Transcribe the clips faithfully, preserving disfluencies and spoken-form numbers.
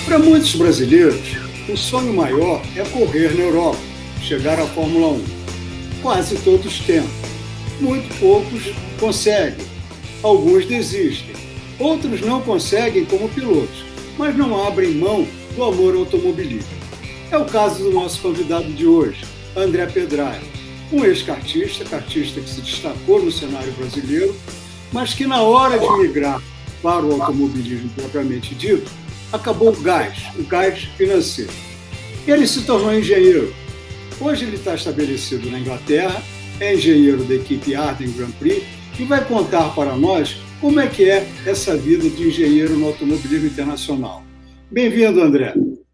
Para muitos brasileiros, o sonho maior é correr na Europa, chegar à Fórmula um. Quase todos tentam. Muito poucos conseguem. Alguns desistem. Outros não conseguem como pilotos, mas não abrem mão do amor automobilístico. É o caso do nosso convidado de hoje, André Pedraia, um ex-kartista, kartista que se destacou no cenário brasileiro, mas que na hora de migrar para o automobilismo propriamente dito, acabou o gás, o gás financeiro. Ele se tornou engenheiro. Hoje ele está estabelecido na Inglaterra, é engenheiro da equipe Arden Grand Prix e vai contar para nós como é que é essa vida de engenheiro no automobilismo internacional. Bem-vindo, André.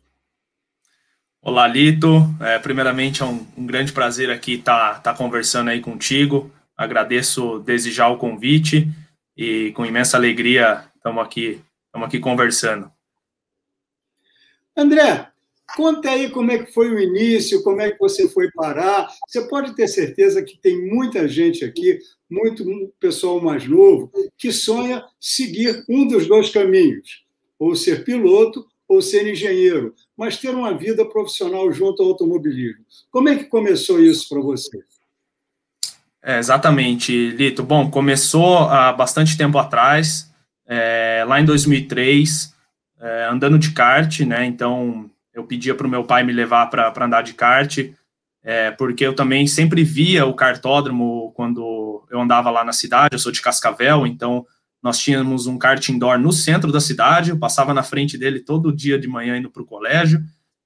Olá, Lito. É, primeiramente, é um, um grande prazer aqui estar tá, tá conversando aí contigo. Agradeço desde já o convite e com imensa alegria estamos aqui, estamos aqui conversando. André, conta aí como é que foi o início, como é que você foi parar. Você pode ter certeza que tem muita gente aqui, muito pessoal mais novo, que sonha seguir um dos dois caminhos, ou ser piloto ou ser engenheiro, mas ter uma vida profissional junto ao automobilismo. Como é que começou isso para você? É, exatamente, Lito. Bom, começou há bastante tempo atrás, é, lá em dois mil e três, é, andando de kart, né? Então, eu pedia para o meu pai me levar para andar de kart, é, porque eu também sempre via o kartódromo quando eu andava lá na cidade. Eu sou de Cascavel, então nós tínhamos um kart indoor no centro da cidade, eu passava na frente dele todo dia de manhã indo para o colégio.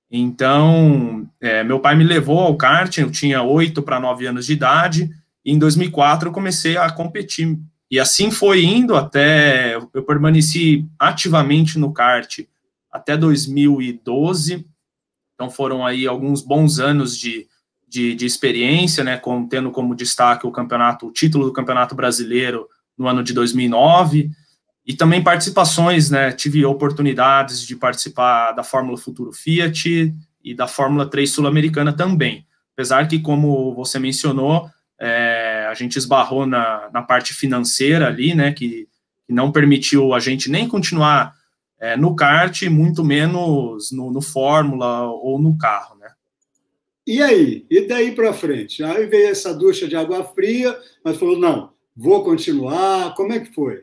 Então, é, meu pai me levou ao kart, eu tinha oito para nove anos de idade, e em dois mil e quatro eu comecei a competir. E assim foi indo até, eu permaneci ativamente no kart até dois mil e doze, então foram aí alguns bons anos de, de, de experiência, né, com, tendo como destaque o campeonato, o título do Campeonato Brasileiro no ano de dois mil e nove, e também participações, né, tive oportunidades de participar da Fórmula Futuro Fiat e da Fórmula três Sul-Americana também, apesar que, como você mencionou, é, a gente esbarrou na, na parte financeira ali, né, que, que não permitiu a gente nem continuar é, no kart, muito menos no, no Fórmula ou no carro, né. E aí? E daí para frente? Aí veio essa ducha de água fria, mas falou, não, vou continuar. Como é que foi?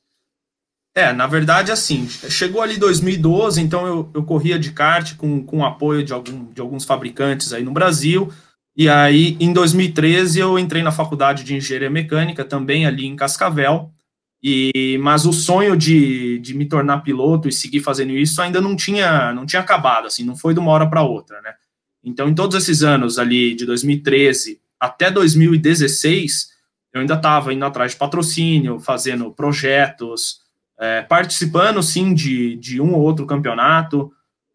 É, na verdade, assim, chegou ali dois mil e doze, então eu, eu corria de kart com, com apoio de, algum, de alguns fabricantes aí no Brasil, e aí em dois mil e treze eu entrei na faculdade de engenharia mecânica, também ali em Cascavel, e, mas o sonho de, de me tornar piloto e seguir fazendo isso ainda não tinha, não tinha acabado, assim, não foi de uma hora para outra, né? Então, em todos esses anos ali, de dois mil e treze até dois mil e dezesseis, eu ainda estava indo atrás de patrocínio, fazendo projetos, É, participando, sim, de, de um ou outro campeonato,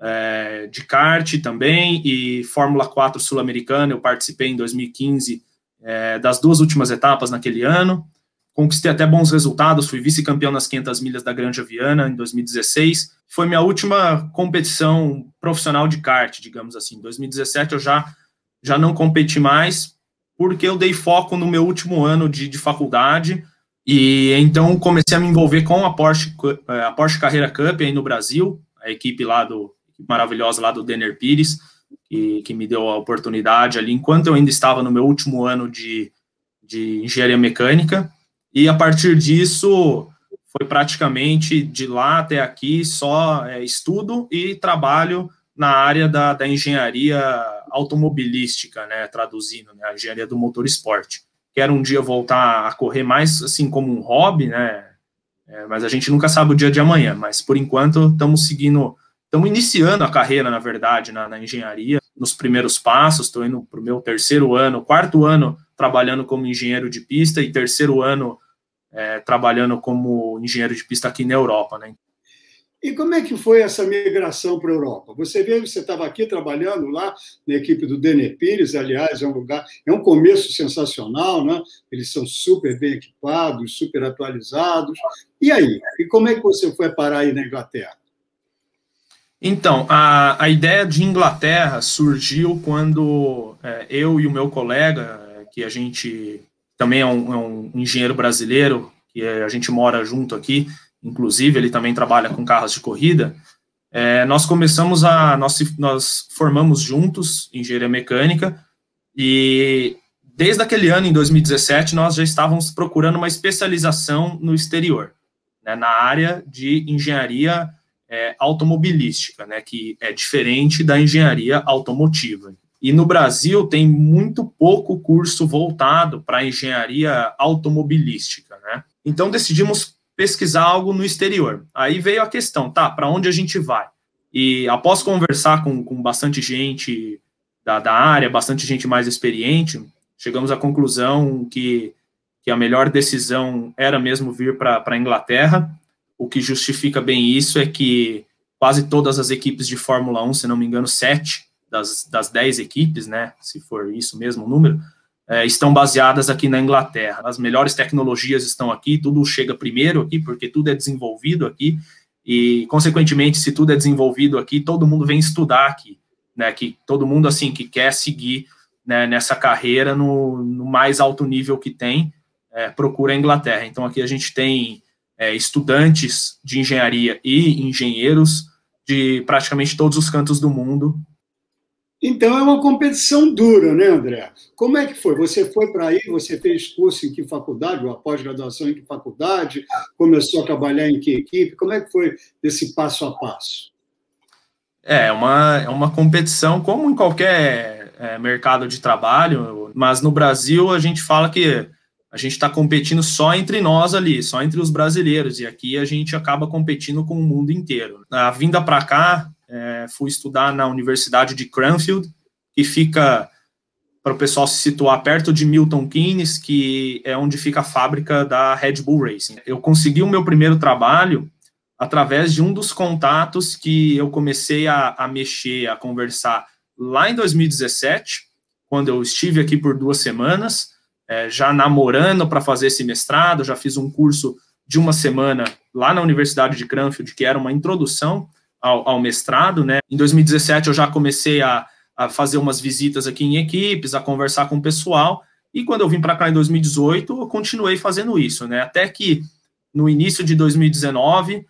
é, de kart também, e Fórmula quatro Sul-Americana, eu participei em dois mil e quinze é, das duas últimas etapas naquele ano, conquistei até bons resultados, fui vice-campeão nas quinhentas milhas da Granja Viana em dois mil e dezesseis, foi minha última competição profissional de kart, digamos assim. Em dois mil e dezessete eu já, já não competi mais, porque eu dei foco no meu último ano de, de faculdade. E então comecei a me envolver com a Porsche, a Porsche Carrera Cup aí no Brasil, a equipe lá do maravilhosa lá do Denner Pires, que, que me deu a oportunidade ali, enquanto eu ainda estava no meu último ano de, de engenharia mecânica, e a partir disso foi praticamente de lá até aqui só é, estudo e trabalho na área da, da engenharia automobilística, né, traduzindo, né, a engenharia do motor esporte. Quero um dia voltar a correr mais assim como um hobby, né? É, mas a gente nunca sabe o dia de amanhã. Mas por enquanto estamos seguindo, estamos iniciando a carreira, na verdade, na, na engenharia, nos primeiros passos. Estou indo para o meu terceiro ano, quarto ano trabalhando como engenheiro de pista e terceiro ano é, trabalhando como engenheiro de pista aqui na Europa, né? E como é que foi essa migração para a Europa? Você veio, você estava aqui trabalhando lá na equipe do Denner Pires, aliás, é um lugar, é um começo sensacional, né? Eles são super bem equipados, super atualizados. E aí? E como é que você foi parar aí na Inglaterra? Então, a, a ideia de Inglaterra surgiu quando é, eu e o meu colega, que a gente também é um, é um engenheiro brasileiro, que a gente mora junto aqui, inclusive ele também trabalha com carros de corrida, É, nós começamos a, nós, nós formamos juntos engenharia mecânica e desde aquele ano, em dois mil e dezessete, nós já estávamos procurando uma especialização no exterior, né, na área de engenharia é, automobilística, né, que é diferente da engenharia automotiva. E no Brasil tem muito pouco curso voltado para a engenharia automobilística, né? Então decidimos pesquisar algo no exterior. Aí veio a questão, tá, para onde a gente vai? E após conversar com, com bastante gente da, da área, bastante gente mais experiente, chegamos à conclusão que, que a melhor decisão era mesmo vir para a Inglaterra. O que justifica bem isso é que quase todas as equipes de Fórmula um, se não me engano, sete das, das dez equipes, né, se for isso mesmo o número, é, estão baseadas aqui na Inglaterra. As melhores tecnologias estão aqui, tudo chega primeiro aqui, porque tudo é desenvolvido aqui, e, consequentemente, se tudo é desenvolvido aqui, todo mundo vem estudar aqui, né, que todo mundo, assim, que quer seguir, né, nessa carreira no, no mais alto nível que tem, é, procura a Inglaterra. Então, aqui a gente tem é, estudantes de engenharia e engenheiros de praticamente todos os cantos do mundo. Então, é uma competição dura, né, André? Como é que foi? Você foi para aí, você fez curso em que faculdade, ou pós-graduação em que faculdade, começou a trabalhar em que equipe? Como é que foi esse passo a passo? É uma, é uma competição, como em qualquer é, mercado de trabalho, mas no Brasil a gente fala que a gente está competindo só entre nós ali, só entre os brasileiros, e aqui a gente acaba competindo com o mundo inteiro. A vinda para cá, é, fui estudar na Universidade de Cranfield, que fica, para o pessoal se situar, perto de Milton Keynes, que é onde fica a fábrica da Red Bull Racing. Eu consegui o meu primeiro trabalho através de um dos contatos que eu comecei a, a mexer, a conversar lá em dois mil e dezessete, quando eu estive aqui por duas semanas, é, já namorando para fazer esse mestrado, já fiz um curso de uma semana lá na Universidade de Cranfield, que era uma introdução ao, ao mestrado, né? Em dois mil e dezessete eu já comecei a, a fazer umas visitas aqui em equipes, a conversar com o pessoal, e quando eu vim para cá em dois mil e dezoito, eu continuei fazendo isso, né? Até que no início de dois mil e dezenove,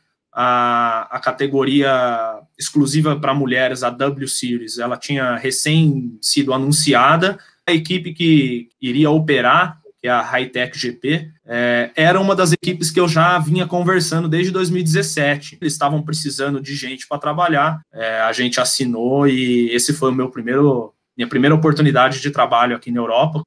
a, a categoria exclusiva para mulheres, a W Series, ela tinha recém sido anunciada. A equipe que iria operar, que é a Hightech G P, é, era uma das equipes que eu já vinha conversando desde dois mil e dezessete. Eles estavam precisando de gente para trabalhar, é, a gente assinou e esse foi o meu primeiro, minha primeira oportunidade de trabalho aqui na Europa.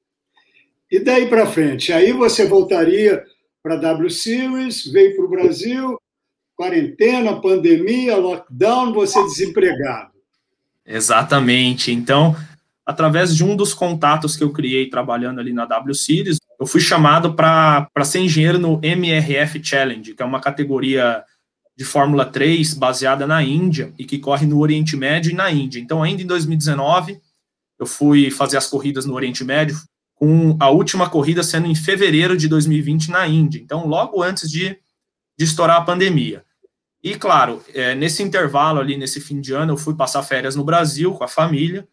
E daí para frente? Aí você voltaria para a W Series, veio para o Brasil, quarentena, pandemia, lockdown, você desempregado. Exatamente. Então, através de um dos contatos que eu criei trabalhando ali na W Series, eu fui chamado para ser engenheiro no M R F Challenge, que é uma categoria de Fórmula três baseada na Índia e que corre no Oriente Médio e na Índia. Então, ainda em dois mil e dezenove, eu fui fazer as corridas no Oriente Médio, com a última corrida sendo em fevereiro de dois mil e vinte na Índia. Então, logo antes de, de estourar a pandemia. E, claro, é, nesse intervalo ali, nesse fim de ano, eu fui passar férias no Brasil com a família.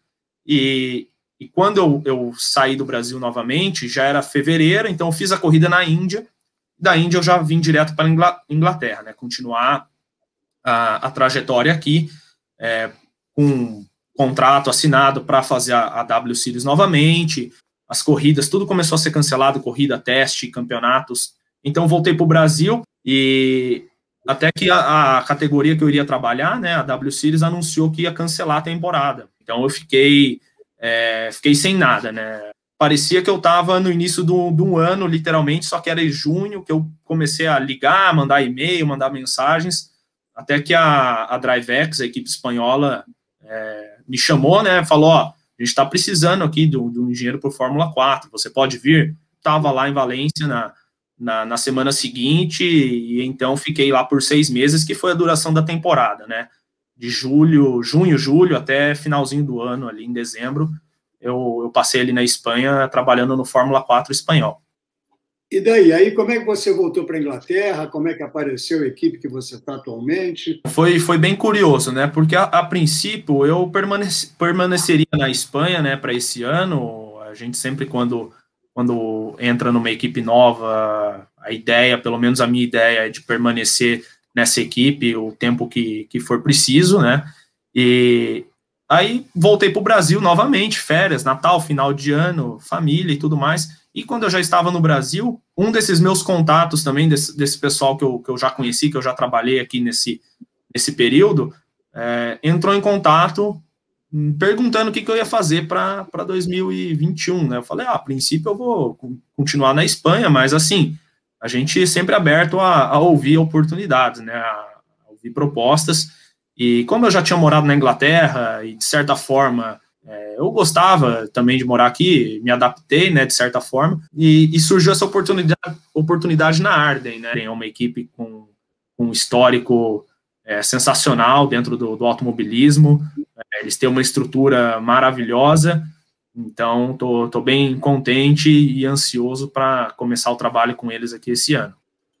E, e quando eu, eu saí do Brasil novamente, já era fevereiro, então eu fiz a corrida na Índia. Da Índia eu já vim direto para a Inglaterra, né, continuar a, a trajetória aqui, é, com um contrato assinado para fazer a, a W Series novamente, as corridas, tudo começou a ser cancelado, corrida, teste, campeonatos. Então voltei para o Brasil e até que a, a categoria que eu iria trabalhar, né, a W Series, anunciou que ia cancelar a temporada. Então eu fiquei, é, fiquei sem nada, né? Parecia que eu estava no início de um ano, literalmente, só que era em junho que eu comecei a ligar, mandar e-mail, mandar mensagens, até que a, a DriveX, a equipe espanhola, é, me chamou, né? Falou, ó, a gente está precisando aqui do, do engenheiro por Fórmula quatro, você pode vir? Estava lá em Valência na, na, na semana seguinte, e então fiquei lá por seis meses, que foi a duração da temporada, né? De julho, junho, julho, até finalzinho do ano, ali em dezembro, eu, eu passei ali na Espanha, trabalhando no Fórmula quatro espanhol. E daí? Aí como é que você voltou para a Inglaterra? Como é que apareceu a equipe que você está atualmente? Foi, foi bem curioso, né? Porque, a, a princípio, eu permaneci, permaneceria na Espanha, né, para esse ano. A gente sempre, quando, quando entra numa equipe nova, a ideia, pelo menos a minha ideia, é de permanecer nessa equipe o tempo que, que for preciso, né? E aí voltei para o Brasil novamente, férias, Natal, final de ano, família e tudo mais. E quando eu já estava no Brasil, um desses meus contatos também, desse, desse pessoal que eu, que eu já conheci, que eu já trabalhei aqui nesse, nesse período, é, entrou em contato perguntando o que, que eu ia fazer para dois mil e vinte e um, né? Eu falei, ah, a princípio eu vou continuar na Espanha, mas assim, a gente sempre é aberto a, a ouvir oportunidades, né? A, a ouvir propostas. E como eu já tinha morado na Inglaterra e, de certa forma, é, eu gostava também de morar aqui, me adaptei, né, de certa forma, e, e surgiu essa oportunidade, oportunidade na Arden, né? É uma equipe com, com um histórico é, sensacional dentro do, do automobilismo. Eles têm uma estrutura maravilhosa, então estou tô, tô bem contente e ansioso para começar o trabalho com eles aqui esse ano.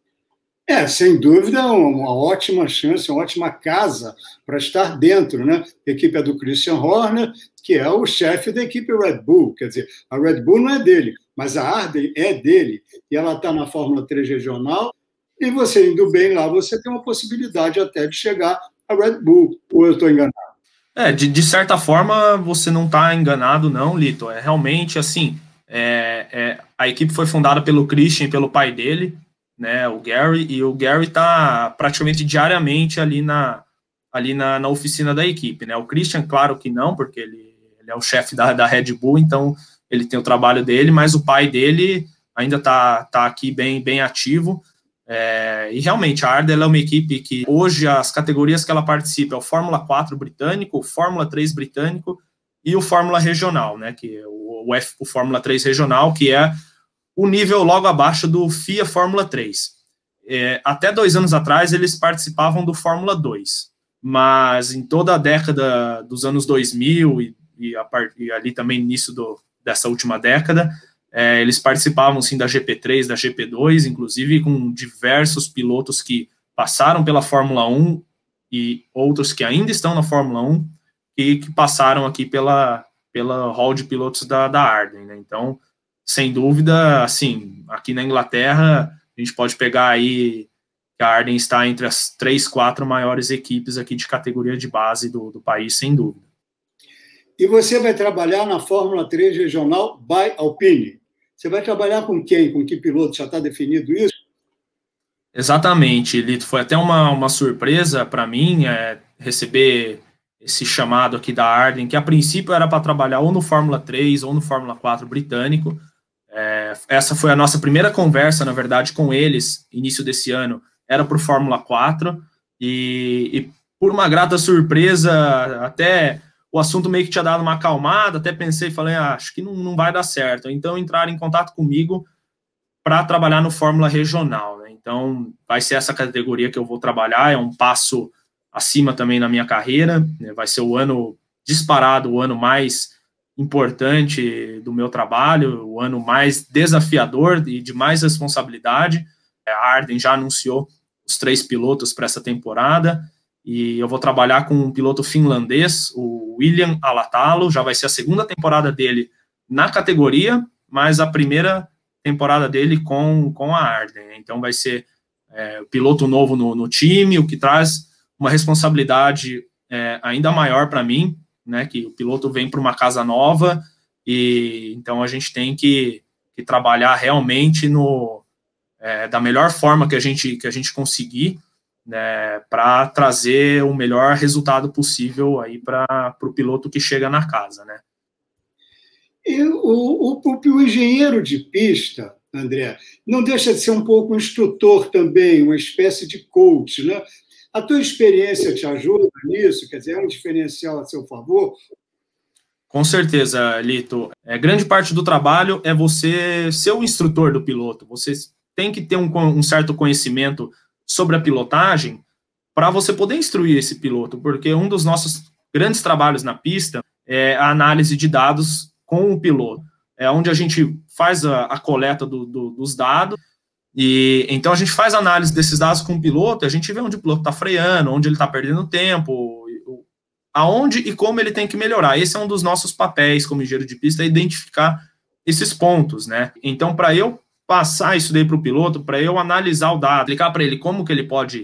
É, sem dúvida, uma ótima chance, uma ótima casa para estar dentro, né? A equipe é do Christian Horner, que é o chefe da equipe Red Bull, quer dizer, a Red Bull não é dele, mas a Arden é dele, e ela está na Fórmula três regional, e você indo bem lá, você tem uma possibilidade até de chegar à Red Bull, ou eu estou enganado? É, de, de certa forma, você não está enganado, não, Lito. É realmente assim. É, é, a equipe foi fundada pelo Christian e pelo pai dele, né, o Gary, e o Gary está praticamente diariamente ali na, ali na, na oficina da equipe, né? O Christian, claro que não, porque ele, ele é o chefe da, da Red Bull, então ele tem o trabalho dele, mas o pai dele ainda está tá aqui bem, bem ativo. É, e realmente a Arden é uma equipe que hoje as categorias que ela participa é o Fórmula quatro britânico, o Fórmula três britânico e o Fórmula regional, né, que é o, o, F, o Fórmula três regional, que é o nível logo abaixo do F I A Fórmula três. É, até dois anos atrás eles participavam do Fórmula dois, mas em toda a década dos anos dois mil e, e, a, e ali também início do, dessa última década, É, eles participavam, sim, da G P três, da G P dois, inclusive com diversos pilotos que passaram pela Fórmula um e outros que ainda estão na Fórmula um e que passaram aqui pela, pela hall de pilotos da, da Arden, né? Então, sem dúvida, assim, aqui na Inglaterra, a gente pode pegar aí que a Arden está entre as três, quatro maiores equipes aqui de categoria de base do, do país, sem dúvida. E você vai trabalhar na Fórmula três regional by Alpine. Você vai trabalhar com quem? Com que piloto? Já está definido isso? Exatamente, Lito. Foi até uma, uma surpresa para mim é, receber esse chamado aqui da Arden, que a princípio era para trabalhar ou no Fórmula três ou no Fórmula quatro britânico. É, essa foi a nossa primeira conversa, na verdade, com eles, início desse ano, era para o Fórmula quatro, e, e por uma grata surpresa, até o assunto meio que tinha dado uma acalmada, até pensei, falei, ah, acho que não, não vai dar certo. Então entraram em contato comigo para trabalhar no Fórmula Regional, né? Então vai ser essa categoria que eu vou trabalhar, é um passo acima também na minha carreira, né? Vai ser o ano disparado, o ano mais importante do meu trabalho, o ano mais desafiador e de mais responsabilidade. A Arden já anunciou os três pilotos para essa temporada, e eu vou trabalhar com um piloto finlandês, o William Alatalo. Já vai ser a segunda temporada dele na categoria, mas a primeira temporada dele com, com a Arden. Então vai ser é, o piloto novo no, no time, o que traz uma responsabilidade é, ainda maior para mim, né, que o piloto vem para uma casa nova, e então a gente tem que, que trabalhar realmente no, é, da melhor forma que a gente, que a gente conseguir, né, para trazer o melhor resultado possível aí para o piloto que chega na casa, né? E o, o, o engenheiro de pista, André, não deixa de ser um pouco um instrutor também, uma espécie de coach, né? A tua experiência te ajuda nisso? Quer dizer, é um diferencial a seu favor? Com certeza, Lito. É, grande parte do trabalho é você ser o instrutor do piloto. Você tem que ter um, um certo conhecimento sobre a pilotagem para você poder instruir esse piloto, porque um dos nossos grandes trabalhos na pista é a análise de dados com o piloto. É onde a gente faz a, a coleta do, do, dos dados, e então a gente faz análise desses dados com o piloto, a gente vê onde o piloto está freando, onde ele está perdendo tempo, aonde e como ele tem que melhorar. Esse é um dos nossos papéis como engenheiro de pista, é identificar esses pontos, né? Então, para eu passar isso daí para o piloto, para eu analisar o dado, explicar para ele como que ele pode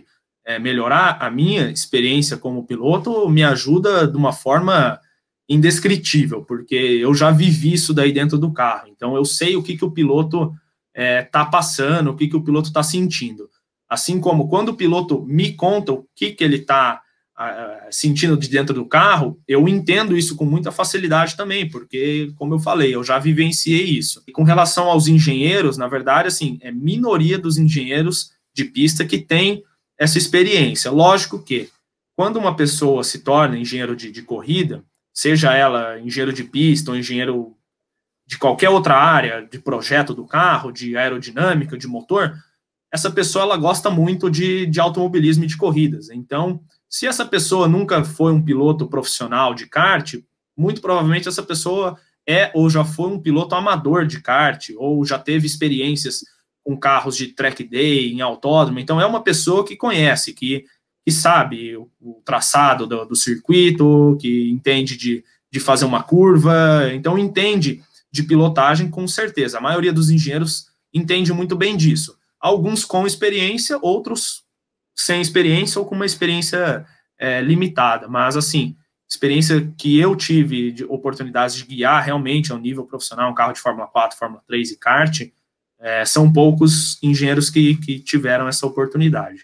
é, melhorar, a minha experiência como piloto me ajuda de uma forma indescritível, porque eu já vivi isso daí dentro do carro, então eu sei o que, que o piloto está é, passando, o que, que o piloto está sentindo. Assim como quando o piloto me conta o que, que ele está uh, sentindo de dentro do carro, eu entendo isso com muita facilidade também, porque, como eu falei, eu já vivenciei isso. E com relação aos engenheiros, na verdade, assim, é minoria dos engenheiros de pista que tem essa experiência. Lógico que, quando uma pessoa se torna engenheiro de, de corrida, seja ela engenheiro de pista ou engenheiro de qualquer outra área, de projeto do carro, de aerodinâmica, de motor, essa pessoa ela gosta muito de, de automobilismo e de corridas. Então, se essa pessoa nunca foi um piloto profissional de kart, muito provavelmente essa pessoa é ou já foi um piloto amador de kart, ou já teve experiências com carros de track day, em autódromo. Então, é uma pessoa que conhece, que, que sabe o, o traçado do, do circuito, que entende de, de fazer uma curva, então entende de pilotagem com certeza. A maioria dos engenheiros entende muito bem disso. Alguns com experiência, outros sem experiência ou com uma experiência é, limitada. Mas, assim, experiência que eu tive de oportunidades de guiar realmente ao nível profissional, um carro de Fórmula quatro, Fórmula três e kart, é, são poucos engenheiros que, que tiveram essa oportunidade.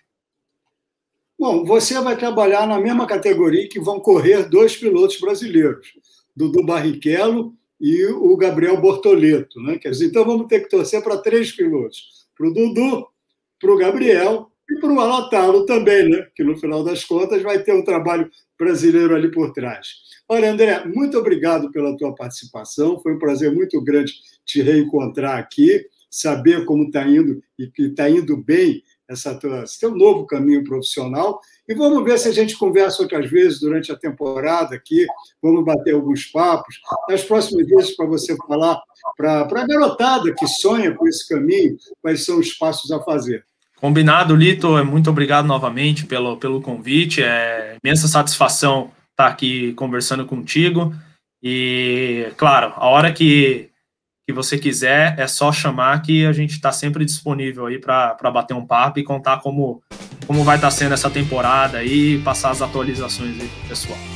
Bom, você vai trabalhar na mesma categoria que vão correr dois pilotos brasileiros, Dudu Barrichello e o Gabriel Bortoleto, né? Quer dizer, então vamos ter que torcer para três pilotos, para o Dudu, para o Gabriel e para o Alatalo também, né? Que no final das contas vai ter um trabalho brasileiro ali por trás. Olha, André, muito obrigado pela tua participação, foi um prazer muito grande te reencontrar aqui, saber como está indo e que está indo bem essa tua, esse teu novo caminho profissional. E vamos ver se a gente conversa outras vezes durante a temporada aqui, vamos bater alguns papos. Nas próximas vezes, para você falar para a garotada que sonha com esse caminho, quais são os passos a fazer. Combinado, Lito. Muito obrigado novamente pelo, pelo convite. É imensa satisfação estar aqui conversando contigo. E, claro, a hora que que você quiser, é só chamar que a gente está sempre disponível aí para bater um papo e contar como, como vai estar sendo essa temporada aí e passar as atualizações aí pro pessoal.